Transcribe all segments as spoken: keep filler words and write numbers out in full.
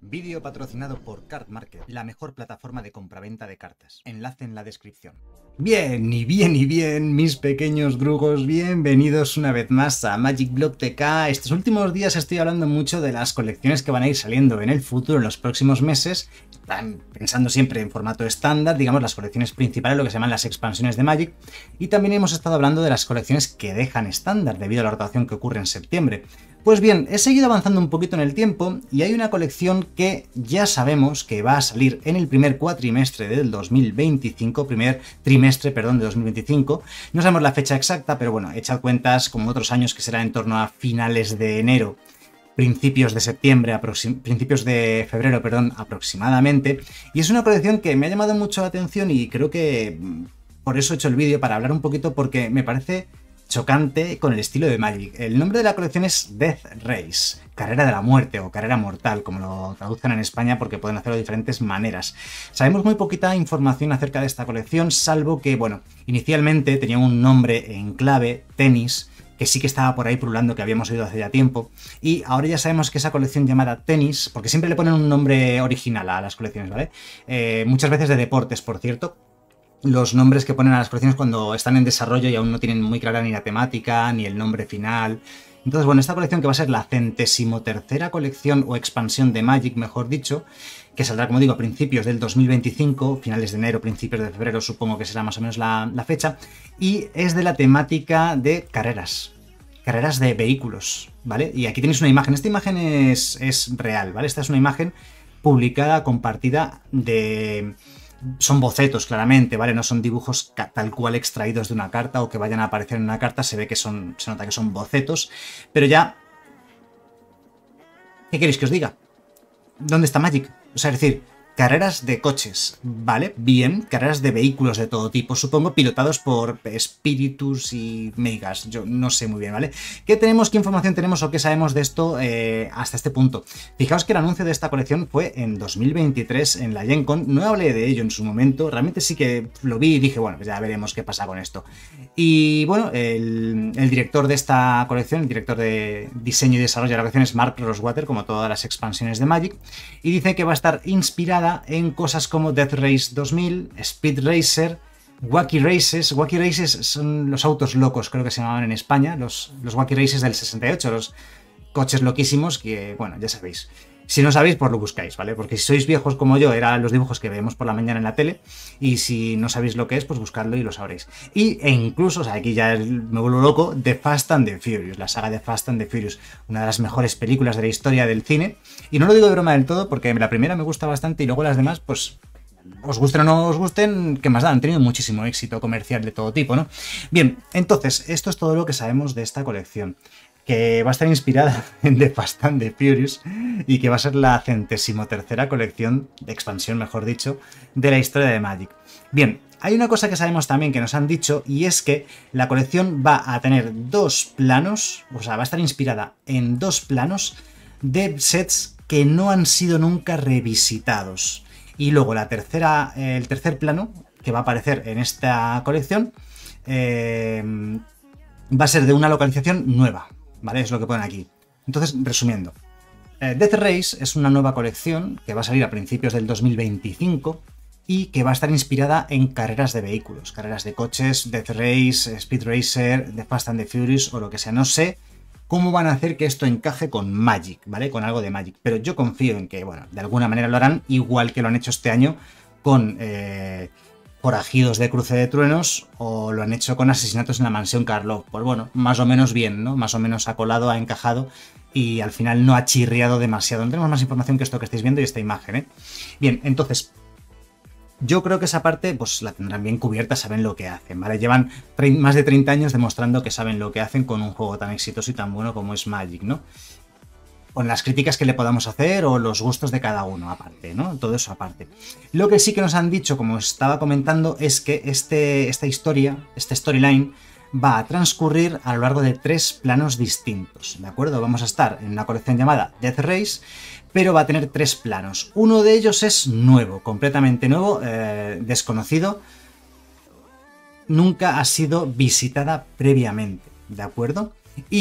Vídeo patrocinado por Card Market, la mejor plataforma de compraventa de cartas. Enlace en la descripción. Bien, y bien, y bien, mis pequeños drugos, bienvenidos una vez más a Magic Block T K. Estos últimos días estoy hablando mucho de las colecciones que van a ir saliendo en el futuro, en los próximos meses. Están pensando siempre en formato estándar, digamos, las colecciones principales, lo que se llaman las expansiones de Magic. Y también hemos estado hablando de las colecciones que dejan estándar debido a la rotación que ocurre en septiembre. Pues bien, he seguido avanzando un poquito en el tiempo y hay una colección que ya sabemos que va a salir en el primer cuatrimestre del dos mil veinticinco, primer trimestre, perdón, de dos mil veinticinco. No sabemos la fecha exacta, pero bueno, echad cuentas como otros años que será en torno a finales de enero, principios de septiembre, principios de febrero, perdón, aproximadamente. Y es una colección que me ha llamado mucho la atención y creo que por eso he hecho el vídeo, para hablar un poquito, porque me parece chocante con el estilo de Magic. El nombre de la colección es Death Race, carrera de la muerte o carrera mortal, como lo traduzcan en España, porque pueden hacerlo de diferentes maneras. Sabemos muy poquita información acerca de esta colección, salvo que, bueno, inicialmente tenía un nombre en clave, Tenis, que sí que estaba por ahí pululando, que habíamos oído hace ya tiempo, y ahora ya sabemos que esa colección llamada Tenis, porque siempre le ponen un nombre original a las colecciones, ¿vale? Eh, muchas veces de deportes, por cierto, los nombres que ponen a las colecciones cuando están en desarrollo y aún no tienen muy clara ni la temática, ni el nombre final. Entonces, bueno, esta colección que va a ser la centésimo tercera colección o expansión de Magic, mejor dicho, que saldrá, como digo, a principios del dos mil veinticinco, finales de enero, principios de febrero, supongo que será más o menos la, la fecha, y es de la temática de carreras, carreras de vehículos, ¿vale? Y aquí tenéis una imagen, esta imagen es, es real, ¿vale? Esta es una imagen publicada, compartida de... Son bocetos, claramente, ¿vale? No son dibujos tal cual extraídos de una carta o que vayan a aparecer en una carta. Se ve que son, se nota que son bocetos, pero ya... ¿Qué queréis que os diga? ¿Dónde está Magic? O sea, es decir, carreras de coches, ¿vale? Bien, carreras de vehículos de todo tipo, supongo, pilotados por espíritus y megas, yo no sé muy bien, ¿vale? ¿Qué tenemos, qué información tenemos o qué sabemos de esto eh, hasta este punto? Fijaos que el anuncio de esta colección fue en dos mil veintitrés en la Gen Con, no hablé de ello en su momento, realmente sí que lo vi y dije, bueno, pues ya veremos qué pasa con esto. Y bueno, el, el director de esta colección, el director de diseño y desarrollo de la colección es Mark Rosewater, como todas las expansiones de Magic, y dice que va a estar inspirada en cosas como Death Race dos mil, Speed Racer, Wacky Races. Wacky Races son los autos locos, creo que se llamaban en España, los, los Wacky Races del sesenta y ocho, los coches loquísimos que, bueno, ya sabéis. Si no sabéis, pues lo buscáis, ¿vale? Porque si sois viejos como yo, eran los dibujos que vemos por la mañana en la tele, y si no sabéis lo que es, pues buscadlo y lo sabréis. Y, e incluso, o sea, aquí ya me vuelvo loco, The Fast and the Furious, la saga de Fast and the Furious, una de las mejores películas de la historia del cine, y no lo digo de broma del todo, porque la primera me gusta bastante, y luego las demás, pues... os gusten o no os gusten, ¿qué más da? Han tenido muchísimo éxito comercial de todo tipo, ¿no? Bien, entonces, esto es todo lo que sabemos de esta colección, que va a estar inspirada en The Fast and the Furious y que va a ser la centésimo tercera colección, de expansión mejor dicho, de la historia de Magic. Bien, hay una cosa que sabemos también que nos han dicho, y es que la colección va a tener dos planos, o sea, va a estar inspirada en dos planos de sets que no han sido nunca revisitados. Y luego la tercera, el tercer plano que va a aparecer en esta colección eh, va a ser de una localización nueva, ¿vale? Es lo que ponen aquí. Entonces, resumiendo, eh, Death Race es una nueva colección que va a salir a principios del dos mil veinticinco y que va a estar inspirada en carreras de vehículos, carreras de coches, Death Race, Speed Racer, The Fast and the Furious o lo que sea. No sé cómo van a hacer que esto encaje con Magic, ¿vale? Con algo de Magic, pero yo confío en que, bueno, de alguna manera lo harán igual que lo han hecho este año con... Eh, forajidos de Cruce de Truenos, o lo han hecho con asesinatos en la mansión Karlov. Pues bueno, más o menos bien, ¿no? Más o menos ha colado, ha encajado y al final no ha chirriado demasiado. No tenemos más información que esto que estáis viendo y esta imagen, ¿eh? Bien, entonces, yo creo que esa parte pues la tendrán bien cubierta, saben lo que hacen, ¿vale? Llevan más de treinta años demostrando que saben lo que hacen con un juego tan exitoso y tan bueno como es Magic, ¿no? Con las críticas que le podamos hacer o los gustos de cada uno aparte, ¿no? Todo eso aparte. Lo que sí que nos han dicho, como estaba comentando, es que este, esta historia, este storyline, va a transcurrir a lo largo de tres planos distintos, ¿de acuerdo? Vamos a estar en una colección llamada Death Race, pero va a tener tres planos. Uno de ellos es nuevo, completamente nuevo, eh, desconocido, nunca ha sido visitada previamente, ¿de acuerdo? Y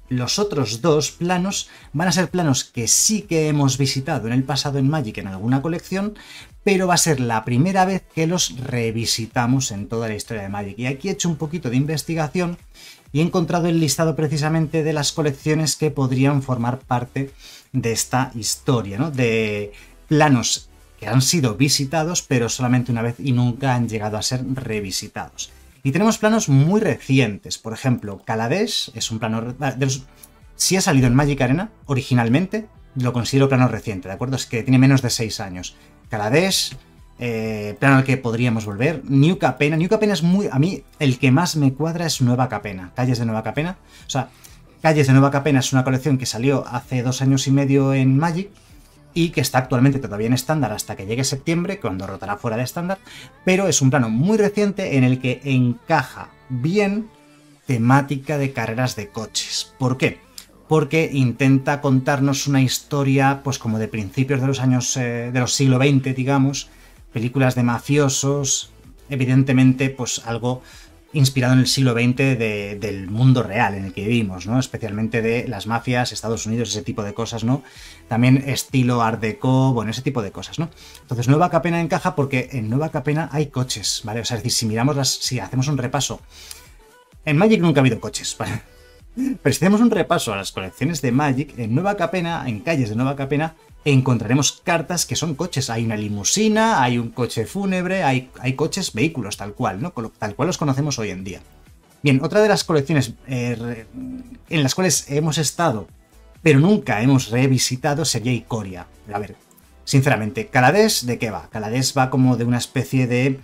Los otros dos planos van a ser planos que sí que hemos visitado en el pasado en Magic en alguna colección, pero va a ser la primera vez que los revisitamos en toda la historia de Magic. Y aquí he hecho un poquito de investigación y he encontrado el listado precisamente de las colecciones que podrían formar parte de esta historia, ¿no? De planos que han sido visitados, pero solamente una vez y nunca han llegado a ser revisitados. Y tenemos planos muy recientes, por ejemplo, Kaladesh es un plano... De los, si ha salido en Magic Arena originalmente, lo considero plano reciente, ¿de acuerdo? Es que tiene menos de seis años. Kaladesh, eh, plano al que podríamos volver. New Capenna, New Capenna es muy... A mí el que más me cuadra es Nueva Capenna, Calles de Nueva Capenna. O sea, Calles de Nueva Capenna es una colección que salió hace dos años y medio en Magic, y que está actualmente todavía en estándar hasta que llegue septiembre, cuando rotará fuera de estándar, pero es un plano muy reciente en el que encaja bien temática de carreras de coches. ¿Por qué? Porque intenta contarnos una historia, pues como de principios de los años, eh, de los siglo veinte, digamos, películas de mafiosos, evidentemente, pues algo inspirado en el siglo veinte de, del mundo real en el que vivimos, ¿no? Especialmente de las mafias, Estados Unidos, ese tipo de cosas, ¿no? También estilo Art Deco, bueno, ese tipo de cosas, ¿no? Entonces Nueva Capenna encaja porque en Nueva Capenna hay coches, ¿vale? O sea, es decir, si miramos las, si hacemos un repaso, en Magic nunca ha habido coches, ¿vale? Pero si hacemos un repaso a las colecciones de Magic, en Nueva Capenna, en Calles de Nueva Capenna, encontraremos cartas que son coches. Hay una limusina, hay un coche fúnebre, hay, hay coches, vehículos, tal cual, ¿no? Tal cual los conocemos hoy en día. Bien, otra de las colecciones eh, en las cuales hemos estado, pero nunca hemos revisitado, sería Ikoria. A ver, sinceramente, Kaladesh, ¿de qué va? Kaladesh va como de una especie de,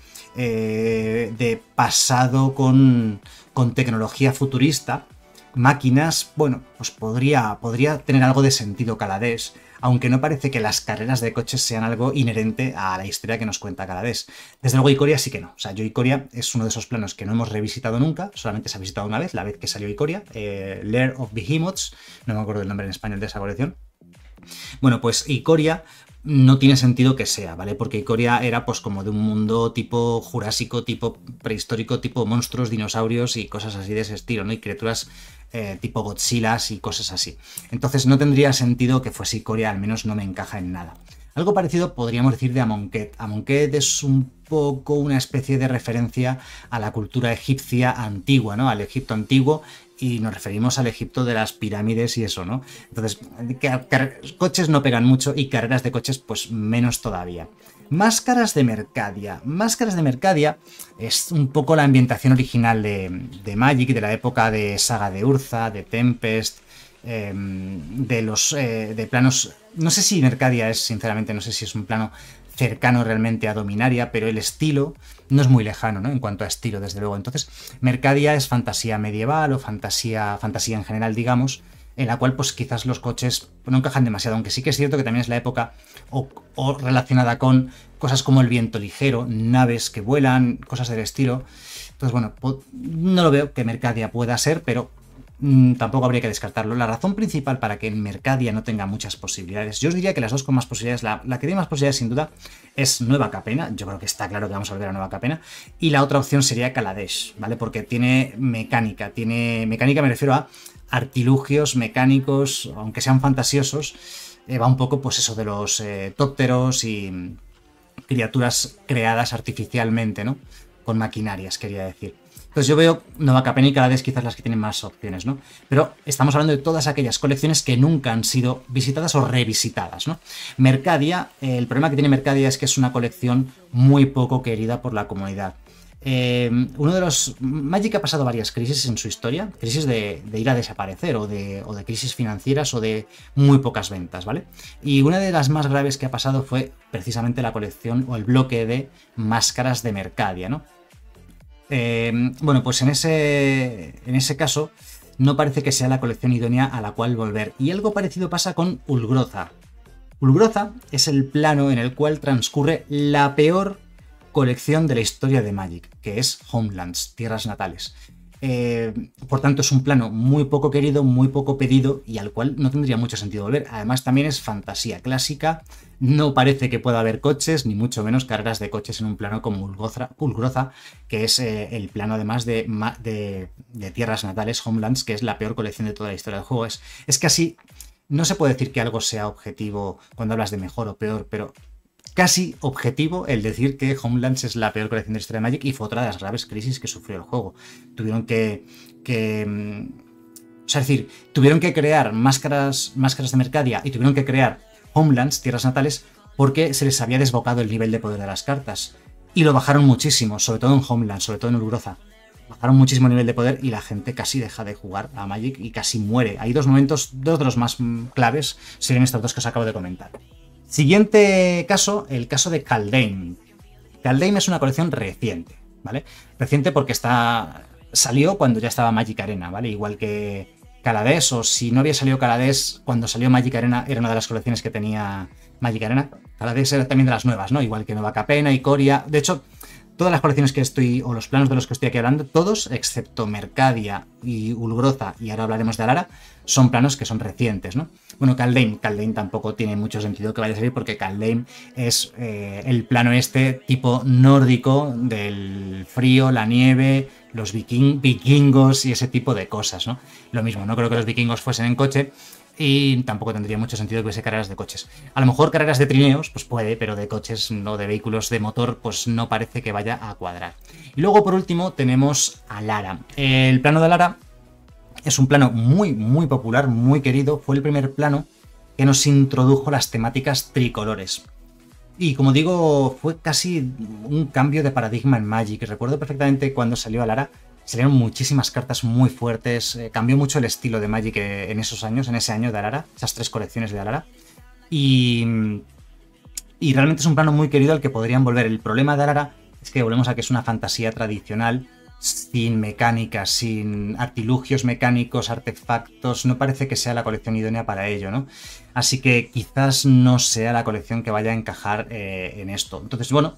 eh, de pasado con, con tecnología futurista. Máquinas, bueno, pues podría, podría tener algo de sentido Kaladesh, aunque no parece que las carreras de coches sean algo inherente a la historia que nos cuenta Kaladesh. Desde luego Ikoria sí que no. O sea, yo Ikoria es uno de esos planos que no hemos revisitado nunca, solamente se ha visitado una vez, la vez que salió Ikoria, eh, Lair of Behemoths, no me acuerdo el nombre en español de esa colección. Bueno, pues Ikoria no tiene sentido que sea, ¿vale? Porque Ikoria era pues como de un mundo tipo jurásico, tipo prehistórico, tipo monstruos, dinosaurios y cosas así de ese estilo, ¿no? Y criaturas eh, tipo Godzilla y cosas así. Entonces no tendría sentido que fuese Ikoria, al menos no me encaja en nada. Algo parecido podríamos decir de Amonkhet. Amonkhet es un poco una especie de referencia a la cultura egipcia antigua, ¿no? Al Egipto antiguo, y nos referimos al Egipto de las pirámides y eso, ¿no? Entonces, coches no pegan mucho y carreras de coches pues menos todavía. Máscaras de Mercadia. Máscaras de Mercadia es un poco la ambientación original de, de Magic, de la época de Saga de Urza, de Tempest, eh, de los eh, de planos... No sé si Mercadia es, sinceramente, no sé si es un plano cercano realmente a Dominaria, pero el estilo no es muy lejano, ¿no? En cuanto a estilo, desde luego. Entonces, Mercadia es fantasía medieval o fantasía, fantasía en general, digamos, en la cual pues quizás los coches no encajan demasiado, aunque sí que es cierto que también es la época o, o relacionada con cosas como el viento ligero, naves que vuelan, cosas del estilo. Entonces, bueno, no lo veo que Mercadia pueda ser, pero tampoco habría que descartarlo. La razón principal para que en Mercadia no tenga muchas posibilidades, yo os diría que las dos con más posibilidades, la, la que tiene más posibilidades sin duda es Nueva Capenna. Yo creo que está claro que vamos a volver a Nueva Capenna, y la otra opción sería Kaladesh, ¿vale? Porque tiene mecánica, tiene mecánica, me refiero a artilugios mecánicos, aunque sean fantasiosos, eh, va un poco pues eso de los eh, tópteros y criaturas creadas artificialmente, ¿no? Con maquinarias, quería decir. Entonces yo veo Nueva Capenna y Kaladesh quizás las que tienen más opciones, ¿no? Pero estamos hablando de todas aquellas colecciones que nunca han sido visitadas o revisitadas, ¿no? Mercadia, eh, el problema que tiene Mercadia es que es una colección muy poco querida por la comunidad. Eh, uno de los... Magic ha pasado varias crisis en su historia, crisis de, de ir a desaparecer o de, o de crisis financieras o de muy pocas ventas, ¿vale? Y una de las más graves que ha pasado fue precisamente la colección o el bloque de máscaras de Mercadia, ¿no? Eh, bueno, pues en ese, en ese caso no parece que sea la colección idónea a la cual volver. Y algo parecido pasa con Ulgroza. Ulgroza es el plano en el cual transcurre la peor colección de la historia de Magic, que es Homelands, Tierras Natales. Eh, por tanto, es un plano muy poco querido, muy poco pedido y al cual no tendría mucho sentido volver. Además, también es fantasía clásica. No parece que pueda haber coches, ni mucho menos carreras de coches en un plano como Ulgroza, que es eh, el plano además de, de, de Tierras Natales, Homelands, que es la peor colección de toda la historia del juego. Es, es casi... No se puede decir que algo sea objetivo cuando hablas de mejor o peor, pero casi objetivo el decir que Homelands es la peor colección de la historia de Magic y fue otra de las graves crisis que sufrió el juego. Tuvieron que... que o sea, es decir, tuvieron que crear máscaras, máscaras de Mercadia y tuvieron que crear Homelands, Tierras Natales, porque se les había desbocado el nivel de poder de las cartas. Y lo bajaron muchísimo, sobre todo en Homelands, sobre todo en Ulgroza. Bajaron muchísimo el nivel de poder y la gente casi deja de jugar a Magic y casi muere. Hay dos momentos, dos de los más claves, serían estos dos que os acabo de comentar. Siguiente caso, el caso de Kaldheim. Kaldheim es una colección reciente, ¿vale? Reciente porque está salió cuando ya estaba Magic Arena, ¿vale? Igual que Kaladesh, o si no había salido Kaladesh, cuando salió Magic Arena, era una de las colecciones que tenía Magic Arena. Kaladesh era también de las nuevas, ¿no? Igual que Nueva Capena, Ikoria. De hecho, todas las colecciones que estoy, o los planos de los que estoy aquí hablando, todos, excepto Mercadia y Ulgroza, y ahora hablaremos de Alara, son planos que son recientes, ¿no? Bueno, Kaldheim, Kaldheim tampoco tiene mucho sentido que vaya a salir porque Kaldheim es eh, el plano este tipo nórdico del frío, la nieve, los viking, vikingos y ese tipo de cosas, ¿no? Lo mismo, no creo que los vikingos fuesen en coche y tampoco tendría mucho sentido que hubiese carreras de coches. A lo mejor carreras de trineos, pues puede, pero de coches o de vehículos de motor, pues no parece que vaya a cuadrar. Y luego, por último, tenemos a Alara. El plano de Alara es un plano muy, muy popular, muy querido. Fue el primer plano que nos introdujo las temáticas tricolores. Y como digo, fue casi un cambio de paradigma en Magic. Recuerdo perfectamente cuando salió Alara, salieron muchísimas cartas muy fuertes. Eh, cambió mucho el estilo de Magic eh, en esos años, en ese año de Alara, esas tres colecciones de Alara. Y, y realmente es un plano muy querido al que podrían volver. El problema de Alara es que volvemos a que es una fantasía tradicional, sin mecánicas, sin artilugios mecánicos, artefactos. No parece que sea la colección idónea para ello, ¿no? Así que quizás no sea la colección que vaya a encajar eh, en esto. Entonces, bueno,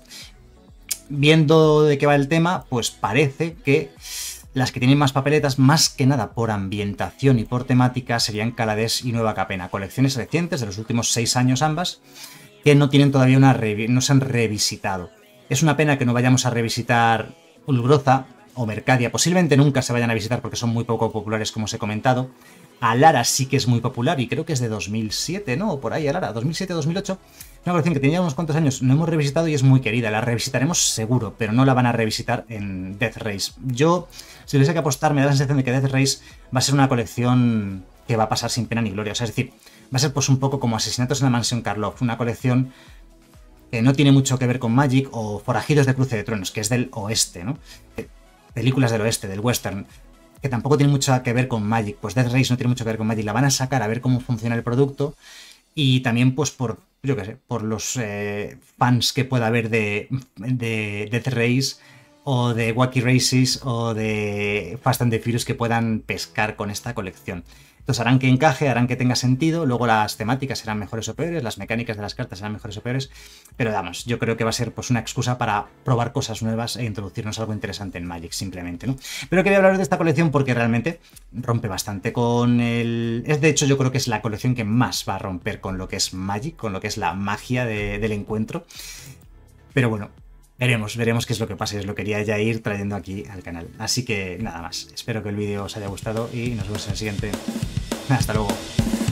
viendo de qué va el tema, pues parece que las que tienen más papeletas, más que nada por ambientación y por temática, serían Kaladesh y Nueva Capena. Colecciones recientes, de los últimos seis años ambas, que no tienen todavía una... no se han revisitado. Es una pena que no vayamos a revisitar Ulgroza o Mercadia. Posiblemente nunca se vayan a visitar porque son muy poco populares, como os he comentado. Alara sí que es muy popular y creo que es de dos mil siete, ¿no? O por ahí, Alara, dos mil siete dos mil ocho. Una colección que tenía unos cuantos años, no hemos revisitado y es muy querida. La revisitaremos seguro, pero no la van a revisitar en Death Race. Yo, si tuviese que apostar, me da la sensación de que Death Race va a ser una colección que va a pasar sin pena ni gloria. O sea, es decir, va a ser pues un poco como Asesinatos en la Mansión Karlov, una colección que no tiene mucho que ver con Magic, o Forajidos de Cruce de Truenos, que es del oeste, ¿no? Películas del oeste, del western, que tampoco tiene mucho que ver con Magic. Pues Death Race no tiene mucho que ver con Magic. La van a sacar a ver cómo funciona el producto y también pues por, yo qué sé, por los eh, fans que pueda haber de, de Death Race o de Wacky Races o de Fast and the Furious que puedan pescar con esta colección. Entonces harán que encaje, harán que tenga sentido, luego las temáticas serán mejores o peores, las mecánicas de las cartas serán mejores o peores, pero vamos, yo creo que va a ser pues una excusa para probar cosas nuevas e introducirnos algo interesante en Magic, simplemente, ¿no? Pero quería hablar de esta colección porque realmente rompe bastante con el... Es de hecho yo creo que es la colección que más va a romper con lo que es Magic, con lo que es la magia de, del encuentro, pero bueno, veremos, veremos qué es lo que pasa y os lo quería ya ir trayendo aquí al canal. Así que nada más, espero que el vídeo os haya gustado y nos vemos en el siguiente. Hasta luego.